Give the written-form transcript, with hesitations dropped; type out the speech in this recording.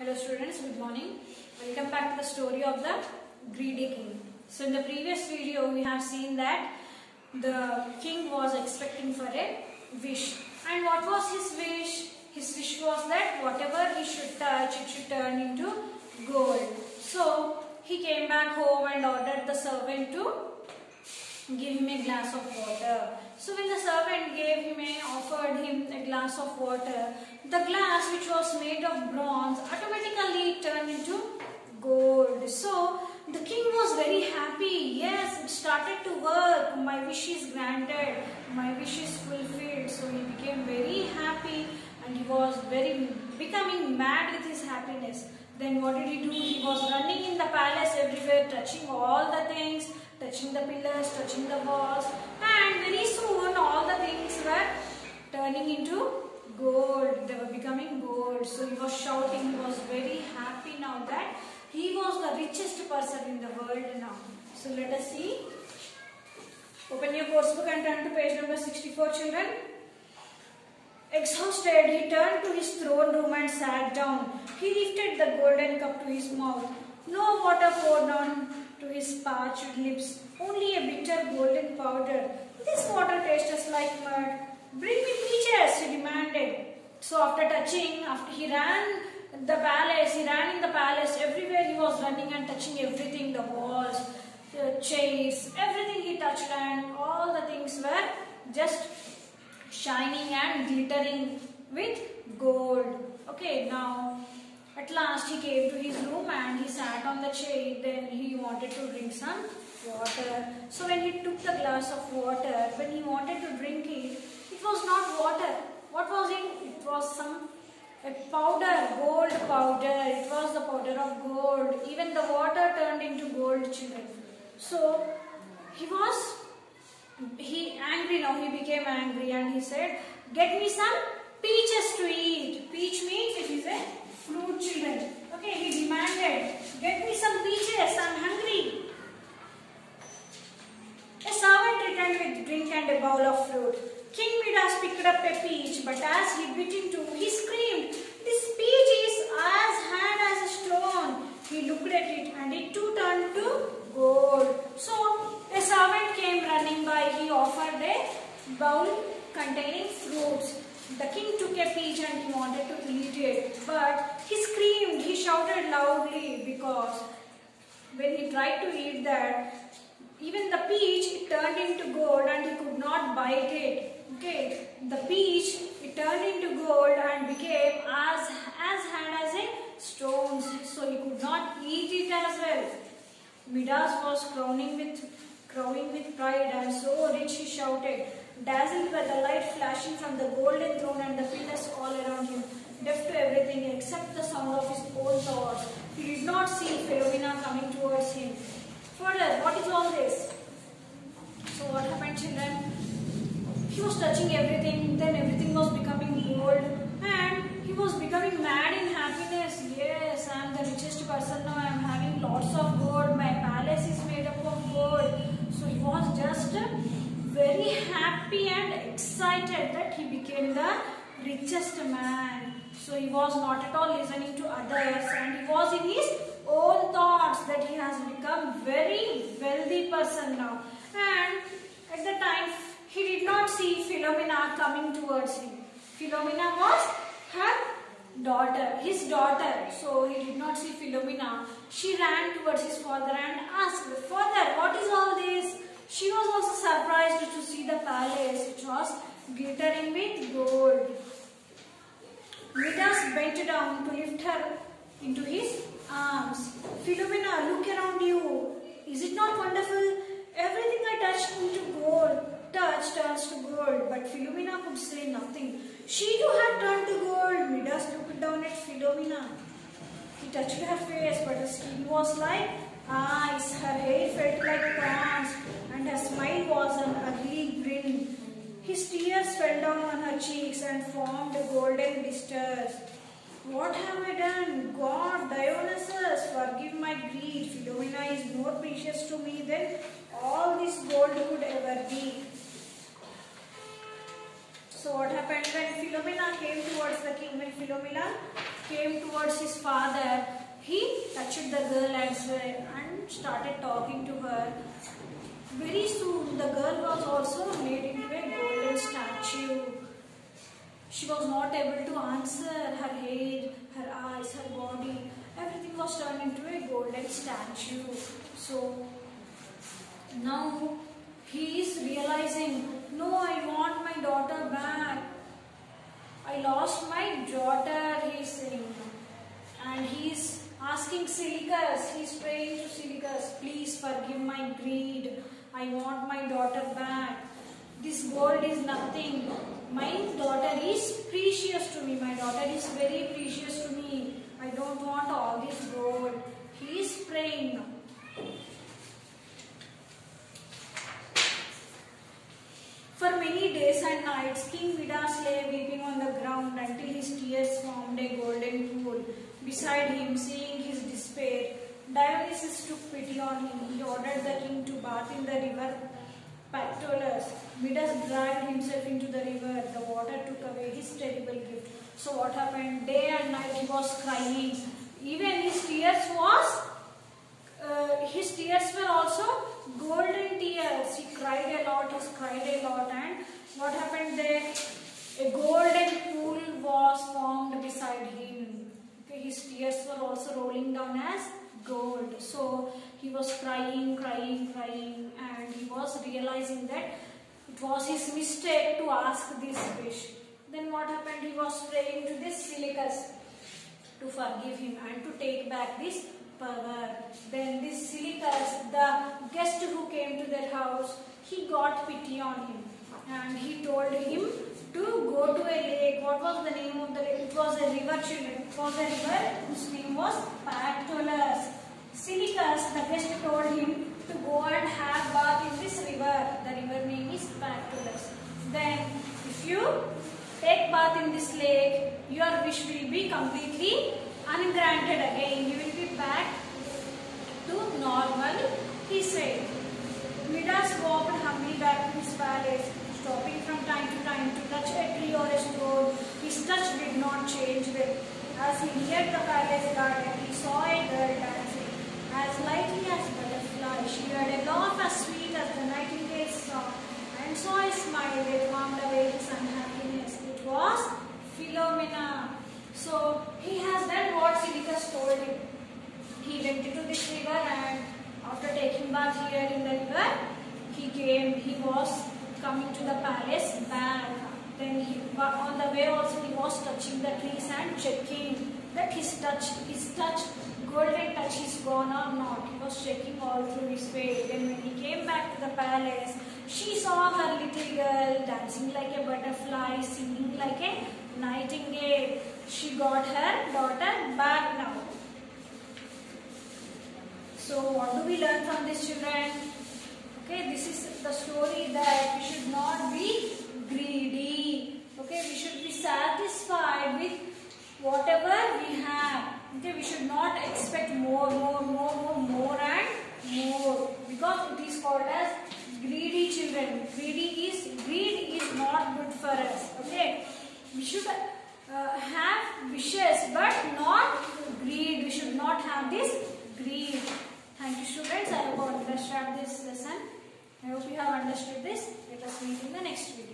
Hello students, good morning. Welcome back to the story of the greedy king. So in the previous video we have seen that the king was expecting for a wish. And what was his wish? His wish was that whatever he should touch, it should turn into gold. So he came back home and ordered the servant to give him a glass of water. So when the servant offered him a glass of water, the glass which was made of bronze automatically turned into gold. So the king was very happy. Yes, it started to work. My wish is granted. My wish is fulfilled. So he became very happy and he was becoming mad with his happiness. Then what did he do? He was running in the palace everywhere, touching all the things, touching the pillars, touching the walls, and very soon all the things were turning into gold. They were becoming gold. So he was shouting. He was very happy now that he was the richest person in the world now. So let us see. Open your course book and turn to page number 64, children. Exhausted, he turned to his throne room and sat down. He lifted the golden cup to his mouth. No water poured on to his parched lips, only a bitter golden powder. This water tastes like mud. Bring me peaches, he demanded. So after he ran in the palace, everywhere he was running and touching everything, the walls, the chairs, everything he touched, and all the things were just shining and glittering with gold. Okay, now at last he came to his room and he sat on the chair. Then he wanted to drink some water. So when he took the glass of water, when he wanted to drink it, it was not water. What was it? It was a powder, gold powder. It was the powder of gold. Even the water turned into gold, children. So he angry now. He became angry and he said, "Get me some peaches to eat." Peach means it is a fruit, children. Okay, he demanded, "Get me some peaches. I'm hungry." A servant returned with drink and a bowl of fruit. King Midas picked up a peach, but as he bit into, he screamed, "This peach is as hard as a stone." He looked at it and it too turned to gold. So a servant came running by. He offered a bowl containing fruits. The king took a peach and he wanted to eat it, but he screamed, he shouted loudly, because when he tried to eat that, even the peach, it turned into gold and he could not bite it. Okay, the peach, it turned into gold and became as hard as a stone, so he could not eat it as well. Midas was crowing with pride, and so rich, he shouted, dazzled by the light flashing from the golden throne and the pillars all around him, deaf to everything except the sound of his own thoughts. He did not see Philomena coming towards him. Further, what is all this? So what happened, children? He was touching everything, then everything was becoming gold, and he was becoming mad in happiness. Yes, I am the richest person now. I am having lots of gold. My palace is made up of gold. So he was just very happy and excited that he became the richest man. So he was not at all listening to others, and he was in his own thoughts that he has become very wealthy person now. And at the time, he did not see Philomena coming towards him. Philomena was his daughter. So he did not see Philomena. She ran towards his father and asked, "Father, what is all this?" She was also surprised to see the palace, which was glittering with gold. Midas bent down to lift her into his arms. "Philomena, look around you. Is it not wonderful? Everything I touch turns to gold." But Philomena could say nothing. She too had turned to gold. Midas looked down at Philomena. He touched her face, but her skin was like ice. Her hair felt like prawns, and her smile was an ugly grin. His tears fell down on her cheeks and formed golden blisters. "What have I done? God, Dionysus, forgive my greed. Philomena is more precious to me than all this gold could ever be." So what happened when Philomena came towards the king? When Philomena came towards his father, he touched the girl and started talking to her. Very soon, the girl was also made into a golden statue. She was not able to answer. Her hair, her eyes, her body, everything was turned into a golden statue. So now he is realizing, no, I want my daughter back. I lost my daughter, he is saying. And he is asking Seleucus, he is praying to Seleucus, please forgive my greed. I want my daughter back. This gold is nothing. My daughter is precious to me. My daughter is very precious to me. I don't want all this gold. He is praying now. For many days and nights, King Midas lay weeping on the ground until his tears formed a golden pool beside him. Seeing his despair, Dionysus took pity on him. He ordered the king to bath in the river Pactolus. Midas dragged himself into the river. The water took away his terrible gift. So what happened? Day and night he was crying. Even his tears were also golden tears. He cried a lot, and what happened there? A golden pool was formed beside him. Okay, his tears were also rolling down as gold. So he was crying, and he was realizing that it was his mistake to ask this wish. Then what happened? He was praying to this Seleucus to forgive him and to take back this power. Then this Seleucus, the guest who came to their house, he got pity on him and he told him to go to a lake. What was the name of the lake? It was a river, children. It was a river whose name was Pactolus. Seleucus, the guest, told him to go and have bath in this river. The river name is Pactolus. Then if you take bath in this lake, your wish will be completely ungranted again. You will be back to normal, he said. Midas walked humbly back to his palace, stopping from time to time to touch a tree or a stone. His touch did not change them. As he neared the palace garden, he saw a girl dancing as lightly as butterfly. She had a laugh as sweet as the nightingale's song, and saw a smile that warmed away his unhappiness. It was Philomena. So he has done what Seleucus told him. He went into this river, and after taking bath here in the river, he was coming to the palace back. Then on the way also he was touching the trees and checking that his golden touch is gone or not. He was checking all through his way. Then when he came back to the palace, she saw her little girl dancing like a butterfly, singing like a nightingale. She got her daughter back now. So what do we learn from this, children? Okay, this is the story that we should not be greedy. Okay, we should be satisfied with whatever we have. Okay, we should not expect more and more, because it is called as greedy, children. Greed is not good for us. Okay, we should have wishes but not greed. We should not have this greed. Thank you, students. I hope you understand this lesson. I hope you have understood this. Let us meet in the next video.